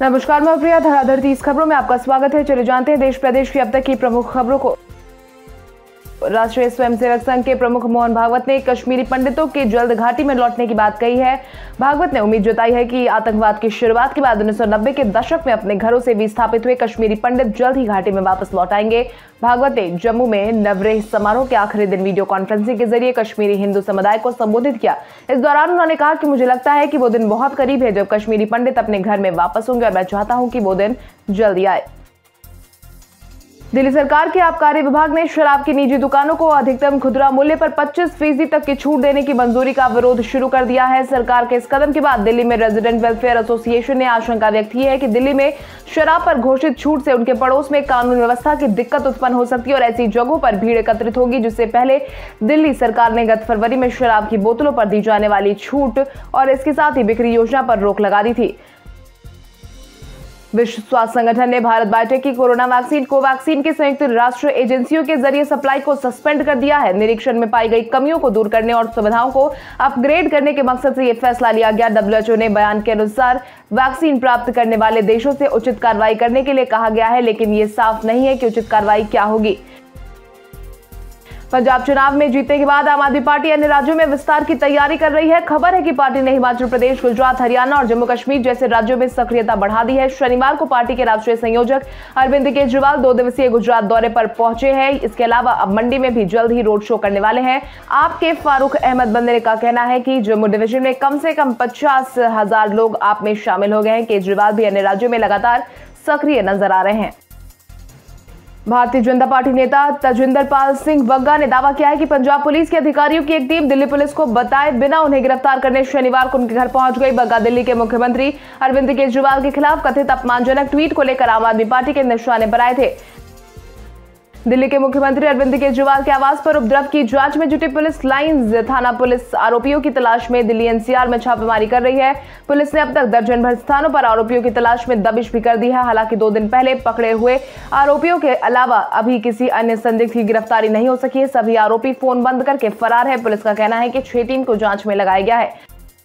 नमस्कार, मैं प्रिया। धराधर 30 खबरों में आपका स्वागत है। चले जानते हैं देश प्रदेश की अब तक की प्रमुख खबरों को। राष्ट्रीय स्वयंसेवक संघ के प्रमुख मोहन भागवत ने कश्मीरी पंडितों के जल्द घाटी में लौटने की बात कही है। भागवत ने उम्मीद जताई है कि आतंकवाद की शुरुआत के बाद 1990 के दशक में अपने घरों से विस्थापित हुए कश्मीरी पंडित जल्द ही घाटी में वापस लौट आएंगे। भागवत ने जम्मू में नवरेह समारोह के आखिरी दिन वीडियो कॉन्फ्रेंसिंग के जरिए कश्मीरी हिंदू समुदाय को संबोधित किया। इस दौरान उन्होंने कहा कि मुझे लगता है कि वो दिन बहुत करीब है जब कश्मीरी पंडित अपने घर में वापस होंगे और मैं चाहता हूं कि वो दिन जल्दी आए। दिल्ली सरकार के आबकारी विभाग ने शराब की निजी दुकानों को अधिकतम खुदरा मूल्य पर 25% तक की छूट देने की मंजूरी का विरोध शुरू कर दिया है। सरकार के इस कदम के बाद दिल्ली में रेजिडेंट वेलफेयर एसोसिएशन ने आशंका व्यक्त की है कि दिल्ली में शराब पर घोषित छूट से उनके पड़ोस में कानून व्यवस्था की दिक्कत उत्पन्न हो सकती है और ऐसी जगहों पर भीड़ एकत्रित होगी, जिससे पहले दिल्ली सरकार ने गत फरवरी में शराब की बोतलों पर दी जाने वाली छूट और इसके साथ ही बिक्री योजना पर रोक लगा दी थी। विश्व स्वास्थ्य संगठन ने भारत बायोटेक की कोरोना वैक्सीन कोवैक्सीन की संयुक्त राष्ट्र एजेंसियों के जरिए सप्लाई को सस्पेंड कर दिया है। निरीक्षण में पाई गई कमियों को दूर करने और सुविधाओं को अपग्रेड करने के मकसद से यह फैसला लिया गया। WHO ने बयान के अनुसार वैक्सीन प्राप्त करने वाले देशों से उचित कार्रवाई करने के लिए कहा गया है, लेकिन ये साफ नहीं है कि उचित कार्रवाई क्या होगी। पंजाब चुनाव में जीतने के बाद आम आदमी पार्टी अन्य राज्यों में विस्तार की तैयारी कर रही है। खबर है कि पार्टी ने हिमाचल प्रदेश, गुजरात, हरियाणा और जम्मू कश्मीर जैसे राज्यों में सक्रियता बढ़ा दी है। शनिवार को पार्टी के राष्ट्रीय संयोजक अरविंद केजरीवाल 2 दिवसीय गुजरात दौरे पर पहुंचे हैं। इसके अलावा अब मंडी में भी जल्द ही रोड शो करने वाले हैं। आप के फारूक अहमद बंदे का कहना है कि जम्मू डिवीजन में कम से कम 50,000 लोग आप में शामिल हो गए हैं। केजरीवाल भी अन्य राज्यों में लगातार सक्रिय नजर आ रहे हैं। भारतीय जनता पार्टी नेता तजिंदर पाल सिंह बग्गा ने दावा किया है कि पंजाब पुलिस के अधिकारियों की एक टीम दिल्ली पुलिस को बताए बिना उन्हें गिरफ्तार करने शनिवार को उनके घर पहुंच गई। बग्गा दिल्ली के मुख्यमंत्री अरविंद केजरीवाल के खिलाफ कथित अपमानजनक ट्वीट को लेकर आम आदमी पार्टी के निशाने पर आए थे। दिल्ली के मुख्यमंत्री अरविंद केजरीवाल के आवास पर उपद्रव की जांच में जुटी पुलिस लाइंस थाना पुलिस आरोपियों की तलाश में दिल्ली NCR में छापेमारी कर रही है। पुलिस ने अब तक दर्जन भर स्थानों पर आरोपियों की तलाश में दबिश भी कर दी है। हालांकि 2 दिन पहले पकड़े हुए आरोपियों के अलावा अभी किसी अन्य संदिग्ध की गिरफ्तारी नहीं हो सकी है। सभी आरोपी फोन बंद करके फरार है। पुलिस का कहना है कि 6 टीम को जांच में लगाया गया है।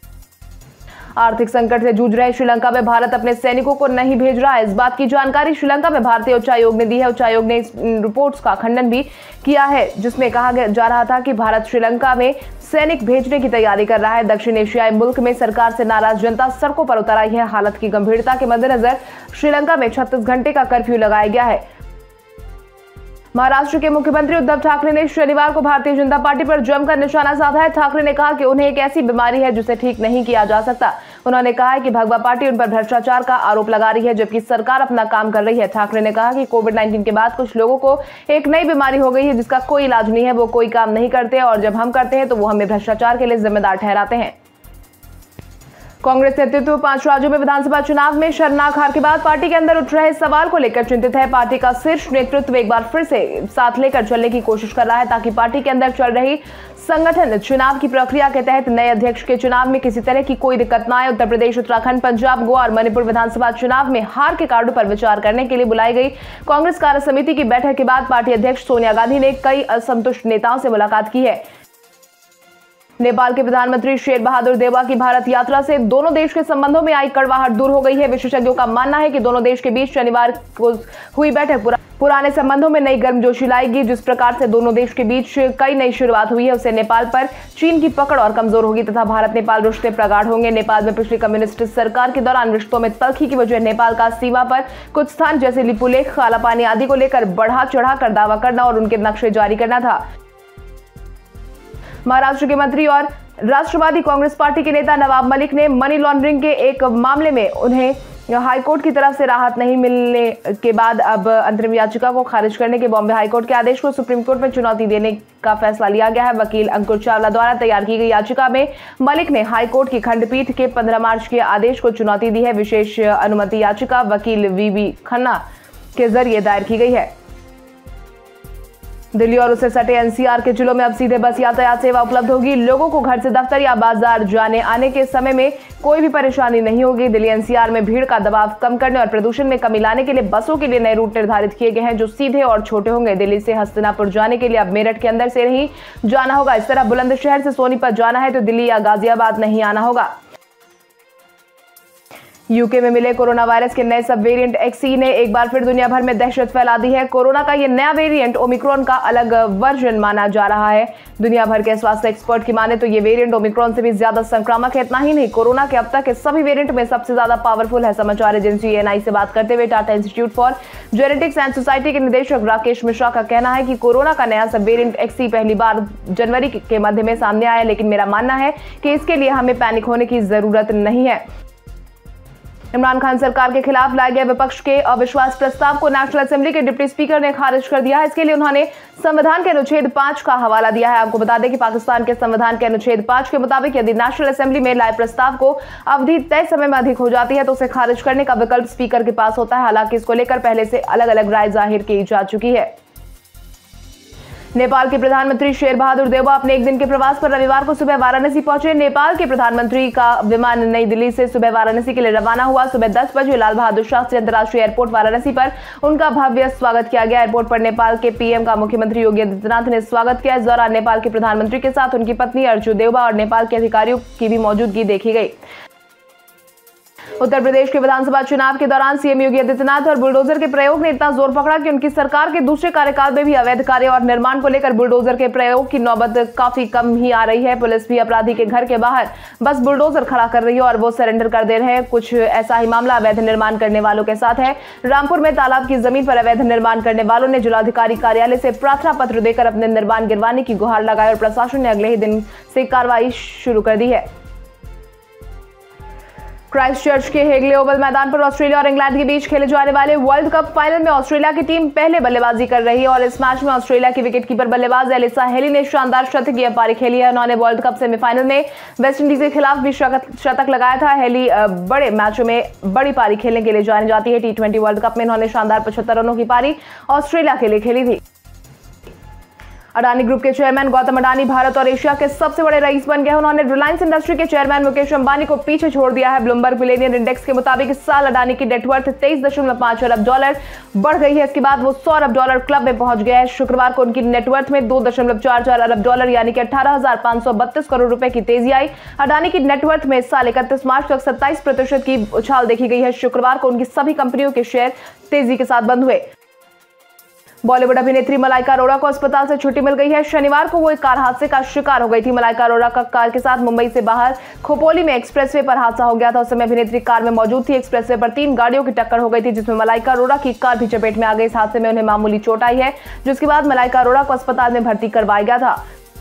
आर्थिक संकट से जूझ रहे श्रीलंका में भारत अपने सैनिकों को नहीं भेज रहा है। इस बात की जानकारी श्रीलंका में भारतीय उच्चायोग ने दी है। उच्चायोग ने इस रिपोर्ट्स का खंडन भी किया है जिसमें कहा जा रहा था कि भारत श्रीलंका में सैनिक भेजने की तैयारी कर रहा है। दक्षिण एशियाई मुल्क में सरकार से नाराज जनता सड़कों पर उतर आई है। हालत की गंभीरता के मद्देनजर श्रीलंका में 36 घंटे का कर्फ्यू लगाया गया है। महाराष्ट्र के मुख्यमंत्री उद्धव ठाकरे ने शनिवार को भारतीय जनता पार्टी पर जमकर निशाना साधा है। ठाकरे ने कहा कि उन्हें एक ऐसी बीमारी है जिसे ठीक नहीं किया जा सकता। उन्होंने कहा है कि भगवा पार्टी उन पर भ्रष्टाचार का आरोप लगा रही है जबकि सरकार अपना काम कर रही है। ठाकरे ने कहा कि कोविड-19 के बाद कुछ लोगों को एक नई बीमारी हो गई है जिसका कोई इलाज नहीं है। वो कोई काम नहीं करते और जब हम करते हैं तो वो हमें भ्रष्टाचार के लिए जिम्मेदार ठहराते हैं। कांग्रेस नेतृत्व 5 राज्यों में विधानसभा चुनाव में शर्मनाक हार के बाद पार्टी के अंदर उठ रहे सवाल को लेकर चिंतित है। पार्टी का शीर्ष नेतृत्व एक बार फिर से साथ लेकर चलने की कोशिश कर रहा है ताकि पार्टी के अंदर चल रही संगठन चुनाव की प्रक्रिया के तहत नए अध्यक्ष के चुनाव में किसी तरह की कोई दिक्कत न आए। उत्तर प्रदेश, उत्तराखंड, पंजाब, गोवा और मणिपुर विधानसभा चुनाव में हार के कारणों पर विचार करने के लिए बुलाई गई कांग्रेस कार्य समिति की बैठक के बाद पार्टी अध्यक्ष सोनिया गांधी ने कई असंतुष्ट नेताओं से मुलाकात की है। नेपाल के प्रधानमंत्री शेर बहादुर देउवा की भारत यात्रा से दोनों देश के संबंधों में आई कड़वाहट दूर हो गई है। विशेषज्ञों का मानना है कि दोनों देश के बीच शनिवार को हुई बैठक पुराने संबंधों में नई गर्मजोशी लाएगी। जिस प्रकार से दोनों देश के बीच कई नई शुरुआत हुई है उससे नेपाल पर चीन की पकड़ और कमजोर होगी तथा भारत नेपाल रिश्ते प्रगाढ़ होंगे। नेपाल में पिछली कम्युनिस्ट सरकार के दौरान रिश्तों में तल्खी की वजह नेपाल का सीमा पर कुछ स्थान जैसे लिपुलेख, कालापानी आदि को लेकर बढ़ा चढ़ा कर दावा करना और उनके नक्शे जारी करना था। महाराष्ट्र के मंत्री और राष्ट्रवादी कांग्रेस पार्टी के नेता नवाब मलिक ने मनी लॉन्ड्रिंग के एक मामले में उन्हें हाईकोर्ट की तरफ से राहत नहीं मिलने के बाद अब अंतरिम याचिका को खारिज करने के बॉम्बे हाईकोर्ट के आदेश को सुप्रीम कोर्ट में चुनौती देने का फैसला लिया गया है। वकील अंकुर चावला द्वारा तैयार की गई याचिका में मलिक ने हाईकोर्ट की खंडपीठ के 15 मार्च के आदेश को चुनौती दी है। विशेष अनुमति याचिका वकील VB खन्ना के जरिए दायर की गई है। दिल्ली और उससे सटे NCR के जिलों में अब सीधे बस यातायात सेवा उपलब्ध होगी। लोगों को घर से दफ्तर या बाजार जाने आने के समय में कोई भी परेशानी नहीं होगी। दिल्ली NCR में भीड़ का दबाव कम करने और प्रदूषण में कमी लाने के लिए बसों के लिए नए रूट निर्धारित किए गए हैं जो सीधे और छोटे होंगे। दिल्ली से हस्तिनापुर जाने के लिए अब मेरठ के अंदर से नहीं जाना होगा। इस तरह बुलंदशहर से सोनीपत जाना है तो दिल्ली या गाजियाबाद नहीं आना होगा। यूके में मिले कोरोना वायरस के नए सब वेरिएंट XE ने एक बार फिर दुनिया भर में दहशत फैला दी है। कोरोना का ये नया वेरिएंट ओमिक्रॉन का अलग वर्जन माना जा रहा है। दुनिया भर के स्वास्थ्य एक्सपर्ट की माने तो ये वेरिएंट ओमिक्रॉन से भी ज्यादा संक्रामक है। इतना ही नहीं, कोरोना के अब तक के सभी वेरिएंट में सबसे ज्यादा पावरफुल है। समाचार एजेंसी ANI से बात करते हुए Tata institute for genetics and society के निदेशक राकेश मिश्रा का कहना है कि कोरोना का नया सब वेरिएंट XE पहली बार जनवरी के मध्य में सामने आया, लेकिन मेरा मानना है कि इसके लिए हमें पैनिक होने की जरूरत नहीं है। इमरान खान सरकार के खिलाफ लाए गए विपक्ष के अविश्वास प्रस्ताव को नेशनल असेंबली के डिप्टी स्पीकर ने खारिज कर दिया है। इसके लिए उन्होंने संविधान के अनुच्छेद 5 का हवाला दिया है। आपको बता दें कि पाकिस्तान के संविधान के अनुच्छेद 5 के मुताबिक यदि नेशनल असेंबली में लाए प्रस्ताव को अवधि तय समय में अधिक हो जाती है तो उसे खारिज करने का विकल्प स्पीकर के पास होता है। हालांकि इसको लेकर पहले से अलग अलग राय जाहिर की जा चुकी है। नेपाल के प्रधानमंत्री शेर बहादुर देउबा अपने एक दिन के प्रवास पर रविवार को सुबह वाराणसी पहुंचे। नेपाल के प्रधानमंत्री का विमान नई दिल्ली से सुबह वाराणसी के लिए रवाना हुआ। सुबह 10 बजे लाल बहादुर शास्त्री अंतर्राष्ट्रीय एयरपोर्ट वाराणसी पर उनका भव्य स्वागत किया गया। एयरपोर्ट पर नेपाल के PM का मुख्यमंत्री योगी आदित्यनाथ ने स्वागत किया। इस दौरान नेपाल के प्रधानमंत्री के साथ उनकी पत्नी अर्जू देउबा और नेपाल के अधिकारियों की भी मौजूदगी देखी गई। उत्तर प्रदेश के विधानसभा चुनाव के दौरान CM योगी आदित्यनाथ और बुलडोजर के प्रयोग ने इतना जोर पकड़ा कि उनकी सरकार के दूसरे कार्यकाल में भी अवैध कार्य और निर्माण को लेकर बुलडोजर के प्रयोग की नौबत काफी कम ही आ रही है। पुलिस भी अपराधी के घर के बाहर बस बुलडोजर खड़ा कर रही है और वो सरेंडर कर दे रहे हैं। कुछ ऐसा ही मामला अवैध निर्माण करने वालों के साथ है। रामपुर में तालाब की जमीन पर अवैध निर्माण करने वालों ने जिलाधिकारी कार्यालय से प्रार्थना पत्र देकर अपने निर्माण गिरवाने की गुहार लगाई और प्रशासन ने अगले ही दिन से कार्रवाई शुरू कर दी है। क्राइस्टचर्च के हेगले ओवल मैदान पर ऑस्ट्रेलिया और इंग्लैंड के बीच खेले जाने वाले वर्ल्ड कप फाइनल में ऑस्ट्रेलिया की टीम पहले बल्लेबाजी कर रही है और इस मैच में ऑस्ट्रेलिया की विकेटकीपर बल्लेबाज एलिसा हेली ने शानदार शतकीय पारी खेली है। उन्होंने वर्ल्ड कप सेमीफाइनल में वेस्टइंडीज के खिलाफ भी शतक लगाया था। हेली बड़े मैचों में बड़ी पारी खेलने के लिए जानी जाती है। T20 वर्ल्ड कप में उन्होंने शानदार 75 रनों की पारी ऑस्ट्रेलिया के लिए खेली थी। अडानी ग्रुप के चेयरमैन गौतम अडानी भारत और एशिया के सबसे बड़े रईस बन गए। उन्होंने रिलायंस इंडस्ट्री के चेयरमैन मुकेश अंबानी को पीछे छोड़ दिया है। ब्लूमबर्ग मिलेनियर इंडेक्स के मुताबिक इस साल अडानी की नेटवर्थ $23.5 अरब बढ़ गई है। इसके बाद वो $100 अरब क्लब में पहुंच गया है। शुक्रवार को उनकी नेटवर्थ में $2.44 अरब यानी कि 18,532 करोड़ रुपए की तेजी आई। अडानी की नेटवर्थ में इस साल 31 मार्च तक 27% की उछाल देखी गई है। शुक्रवार को उनकी सभी कंपनियों के शेयर तेजी के साथ बंद हुए। बॉलीवुड अभिनेत्री मलाइका अरोड़ा को अस्पताल से छुट्टी मिल गई है। शनिवार को वो एक कार हादसे का शिकार हो गई थी। मलाइका अरोड़ा का कार के साथ मुंबई से बाहर खोपोली में एक्सप्रेसवे पर हादसा हो गया था। उस समय अभिनेत्री कार में मौजूद थी। एक्सप्रेसवे पर 3 गाड़ियों की टक्कर हो गई थी, जिसमें मलाइका अरोड़ा की कार भी चपेट में आ गई। इस हादसे में उन्हें मामूली चोट आई है, जिसके बाद मलाइका अरोड़ा को अस्पताल में भर्ती करवाया गया था।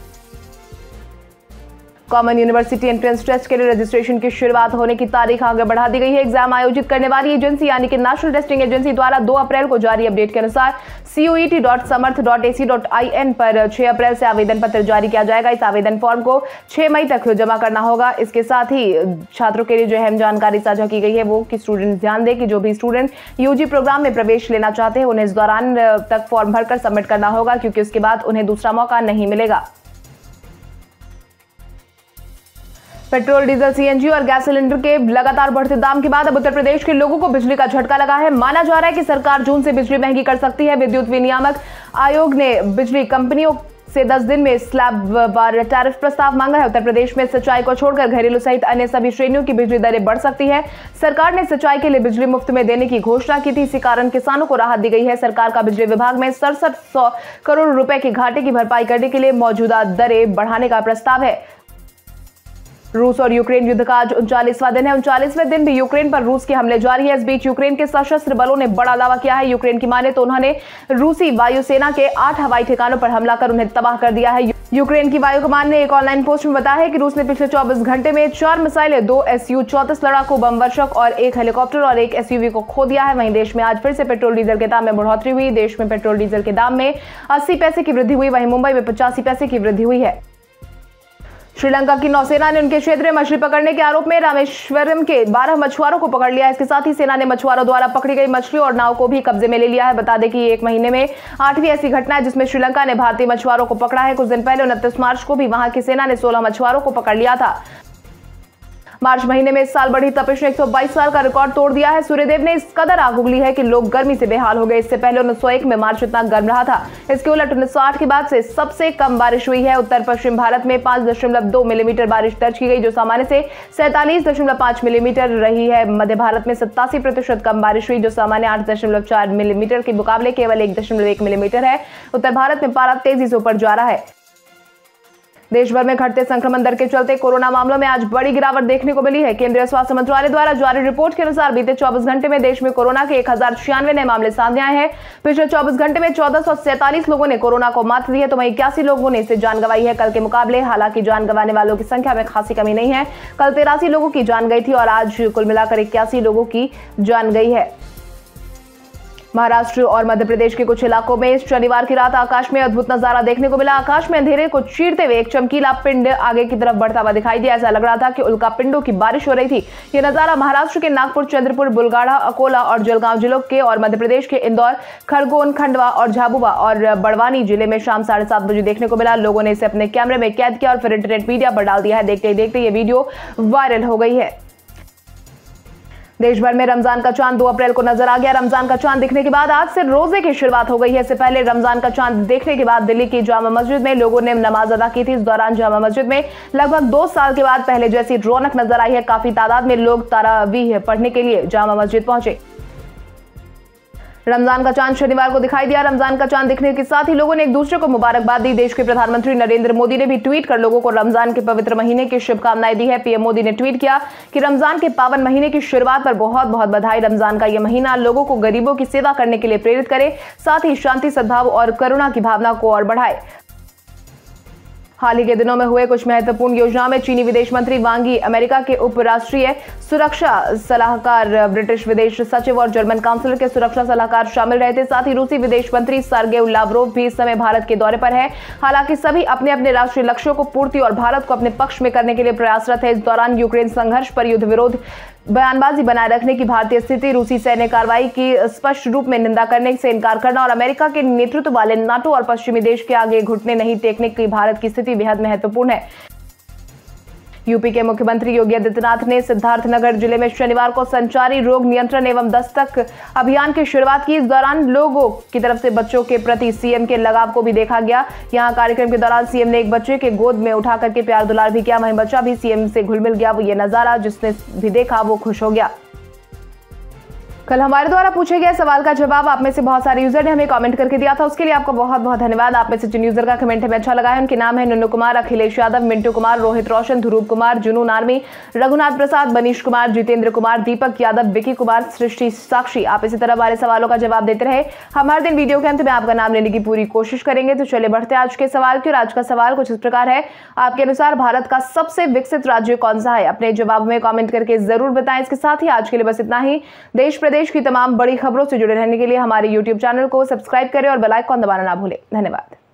कॉमन यूनिवर्सिटी एंट्रेंस टेस्ट के लिए रजिस्ट्रेशन की शुरुआत होने की तारीख आगे बढ़ा दी गई है। एग्जाम आयोजित करने वाली एजेंसी यानी कि नेशनल टेस्टिंग एजेंसी द्वारा 2 अप्रैल को जारी अपडेट के अनुसार coet.samarth.ac.in पर 6 अप्रैल से आवेदन पत्र जारी किया जाएगा। इस आवेदन फॉर्म को 6 मई तक जमा करना होगा। इसके साथ ही छात्रों के लिए जो अहम जानकारी साझा की गई है वो कि स्टूडेंट ध्यान दें कि जो भी स्टूडेंट यूजी प्रोग्राम में प्रवेश लेना चाहते हैं उन्हें इस दौरान तक फॉर्म भरकर सबमिट करना होगा, क्योंकि उसके बाद उन्हें दूसरा मौका नहीं मिलेगा। पेट्रोल, डीजल, CNG और गैस सिलेंडर के लगातार बढ़ते दाम के बाद अब उत्तर प्रदेश के लोगों को बिजली का झटका लगा है। माना जा रहा है कि सरकार जून से बिजली महंगी कर सकती है। विद्युत विनियामक आयोग ने बिजली कंपनियों से 10 दिन में स्लैब वार टैरिफ प्रस्ताव मांगा है। उत्तर प्रदेश में सिंचाई को छोड़कर घरेलू सहित अन्य सभी श्रेणियों की बिजली दरें बढ़ सकती है। सरकार ने सिंचाई के लिए बिजली मुफ्त में देने की घोषणा की थी। इसी कारण किसानों को राहत दी गई है। सरकार का बिजली विभाग में 6700 करोड़ रुपए के घाटे की भरपाई करने के लिए मौजूदा दरें बढ़ाने का प्रस्ताव है। रूस और यूक्रेन युद्ध का आज 39वां दिन है। 39वें दिन भी यूक्रेन पर रूस के हमले जारी है। इस बीच यूक्रेन के सशस्त्र बलों ने बड़ा दावा किया है। यूक्रेन की माने तो उन्होंने रूसी वायुसेना के 8 हवाई ठिकानों पर हमला कर उन्हें तबाह कर दिया है। यूक्रेन की वायु कमान ने एक ऑनलाइन पोस्ट में बताया है कि रूस ने पिछले 24 घंटे में 4 मिसाइलें, 2 Su-34 लड़ाकू बम वर्षक और 1 हेलीकॉप्टर और 1 SUV को खो दिया है। वहीं देश में आज फिर से पेट्रोल डीजल के दाम में बढ़ोतरी हुई। देश में पेट्रोल डीजल के दाम में 80 पैसे की वृद्धि हुई। वहीं मुंबई में 85 पैसे की वृद्धि हुई है। श्रीलंका की नौसेना ने उनके क्षेत्र में मछली पकड़ने के आरोप में रामेश्वरम के 12 मछुआरों को पकड़ लिया है। इसके साथ ही सेना ने मछुआरों द्वारा पकड़ी गई मछली और नाव को भी कब्जे में ले लिया है। बता दें कि 1 महीने में 8वीं ऐसी घटना है जिसमें श्रीलंका ने भारतीय मछुआरों को पकड़ा है। कुछ दिन पहले 29 मार्च को भी वहां की सेना ने 16 मछुआरों को पकड़ लिया था। मार्च महीने में इस साल बढ़ी तपिश ने 122 साल का रिकॉर्ड तोड़ दिया है। सूर्यदेव ने इस कदर आग उगली है कि लोग गर्मी से बेहाल हो गए। इससे पहले 1901 में मार्च इतना गर्म रहा था। इसके उलट 1960 के बाद से सबसे कम बारिश हुई है। उत्तर पश्चिम भारत में 5.2 मिलीमीटर बारिश दर्ज की गई, जो सामान्य से 47.5 मिलीमीटर रही है। मध्य भारत में 87% कम बारिश हुई, जो सामान्य 8.4 मिलीमीटर के मुकाबले केवल 1.1 मिलीमीटर है। उत्तर भारत में पारा तेजी से ऊपर जा रहा है। देश भर में घटते संक्रमण दर के चलते कोरोना मामलों में आज बड़ी गिरावट देखने को मिली है। केंद्रीय स्वास्थ्य मंत्रालय द्वारा जारी रिपोर्ट के अनुसार बीते 24 घंटे में देश में कोरोना के 1096 नए मामले सामने आए हैं। पिछले 24 घंटे में 1447 लोगों ने कोरोना को मात दी है, तो वहीं 81 लोगों ने इससे जान गंवाई है कल के मुकाबले। हालांकि जान गंवाने वालों की संख्या में खासी कमी नहीं है। कल 83 लोगों की जान गई थी और आज कुल मिलाकर 81 लोगों की जान गई है। महाराष्ट्र और मध्य प्रदेश के कुछ इलाकों में शनिवार की रात आकाश में अद्भुत नजारा देखने को मिला। आकाश में अंधेरे को चीरते हुए एक चमकीला पिंड आगे की तरफ बढ़ता हुआ दिखाई दिया। ऐसा लग रहा था कि उल्का पिंडों की बारिश हो रही थी। यह नजारा महाराष्ट्र के नागपुर, चंद्रपुर, बुलगाड़ा, अकोला और जलगांव जिलों के और मध्य प्रदेश के इंदौर, खरगोन, खंडवा और झाबुआ और बड़वानी जिले में शाम 7:30 बजे देखने को मिला। लोगों ने इसे अपने कैमरे में कैद किया और फिर इंटरनेट मीडिया पर डाल दिया है। देखते ही देखते ये वीडियो वायरल हो गई है। देश भर में रमजान का चांद 2 अप्रैल को नजर आ गया। रमजान का चांद दिखने के बाद आज से रोजे की शुरुआत हो गई है। इससे पहले रमजान का चांद देखने के बाद दिल्ली की जामा मस्जिद में लोगों ने नमाज अदा की थी। इस दौरान जामा मस्जिद में लगभग 2 साल के बाद पहले जैसी रौनक नजर आई है। काफी तादाद में लोग तरावीह पढ़ने के लिए जामा मस्जिद पहुंचे। रमजान का चांद शनिवार को दिखाई दिया। रमजान का चांद दिखने के साथ ही लोगों ने एक दूसरे को मुबारकबाद दी। देश के प्रधानमंत्री नरेंद्र मोदी ने भी ट्वीट कर लोगों को रमजान के पवित्र महीने की शुभकामनाएं दी है। पीएम मोदी ने ट्वीट किया कि रमजान के पावन महीने की शुरुआत पर बहुत बहुत बधाई। रमजान का यह महीना लोगों को गरीबों की सेवा करने के लिए प्रेरित करे, साथ ही शांति, सद्भाव और करुणा की भावना को और बढ़ाए। हाल ही के दिनों में हुए कुछ महत्वपूर्ण योजनाओं में चीनी विदेश मंत्री वांग यी, अमेरिका के उप राष्ट्रीय सुरक्षा सलाहकार, ब्रिटिश विदेश सचिव और जर्मन काउंसिलर के सुरक्षा सलाहकार शामिल रहे थे। साथ ही रूसी विदेश मंत्री सर्गेई लावरोव भी इस समय भारत के दौरे पर है। हालांकि सभी अपने अपने राष्ट्रीय लक्ष्यों को पूर्ति और भारत को अपने पक्ष में करने के लिए प्रयासरत है। इस दौरान यूक्रेन संघर्ष पर युद्ध विरोध बयानबाजी बनाए रखने की भारतीय स्थिति, रूसी सैन्य कार्रवाई की स्पष्ट रूप में निंदा करने से इनकार करना और अमेरिका के नेतृत्व वाले नाटो और पश्चिमी देश के आगे घुटने नहीं टेकने की भारत की स्थिति बेहद महत्वपूर्ण है। यूपी के मुख्यमंत्री योगी आदित्यनाथ ने सिद्धार्थनगर जिले में शनिवार को संचारी रोग नियंत्रण एवं दस्तक अभियान की शुरुआत की। इस दौरान लोगों की तरफ से बच्चों के प्रति सीएम के लगाव को भी देखा गया। यहां कार्यक्रम के दौरान सीएम ने एक बच्चे के गोद में उठा करके प्यार दुलार भी किया। वहीं बच्चा भी सीएम से घुल मिल गया। वो ये नजारा जिसने भी देखा वो खुश हो गया। कल हमारे द्वारा पूछे गए सवाल का जवाब आप में से बहुत सारे यूजर ने हमें कमेंट करके दिया था, उसके लिए आपका बहुत बहुत धन्यवाद। आप में से जिन यूजर का कमेंट हमें अच्छा लगा है उनके नाम है नुन्नू कुमार, अखिलेश यादव, मिंटू कुमार, रोहित रोशन, ध्रुव कुमार, जुनून आर्मी, रघुनाथ प्रसाद, मनीष कुमार, जितेंद्र कुमार, दीपक यादव, विकी कुमार, सृष्टि साक्षी। आप इसी तरह हमारे सवालों का जवाब देते रहे। हम हर दिन वीडियो के अंत में आपका नाम लेने की पूरी कोशिश करेंगे। तो चलिए बढ़ते आज के सवाल की। और आज का सवाल कुछ इस प्रकार है, आपके अनुसार भारत का सबसे विकसित राज्य कौन सा है? अपने जवाब में कमेंट करके जरूर बताएं। इसके साथ ही आज के लिए बस इतना ही। देश प्रदेश की तमाम बड़ी खबरों से जुड़े रहने के लिए हमारे YouTube चैनल को सब्सक्राइब करें और बेल आइकन दबाना ना भूलें। धन्यवाद।